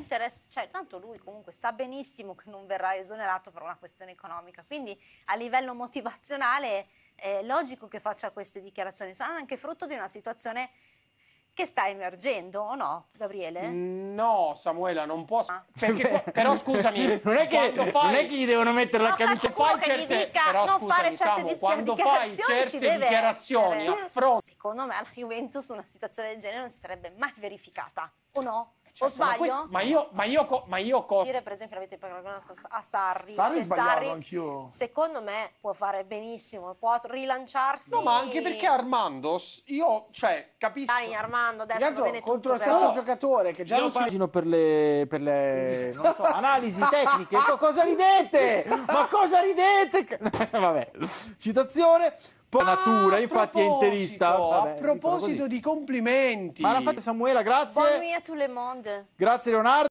interesse, cioè tanto lui comunque sa benissimo che non verrà esonerato per una questione economica, quindi a livello motivazionale è logico che faccia queste dichiarazioni, sono anche frutto di una situazione che sta emergendo, o no, Gabriele? No, Samuela, non posso. Perché, però scusami, non è che gli devono mettere la camicia. Però scusami, Samu, quando fai certe dichiarazioni a fronte. Secondo me la Juventus una situazione del genere non si sarebbe mai verificata, o no? Certo, o sbaglio? Ma io Dire per esempio avete paragonato a Sarri. Sarri sbagliavo Sarri, anch'io. secondo me può fare benissimo, può rilanciarsi. No, ma anche perché Armando, io, cioè, capisco. Dai Armando, adesso va bene contro tutto, lo stesso però. giocatore che già Io non immagino per le non so, analisi tecniche. Cosa ridete? Ma cosa ridete? Vabbè, citazione. Poi natura, infatti è interista. A proposito di complimenti. Ma l'ha fatta Samuela, grazie. Bonne nuit à tout le monde. Grazie Leonardo.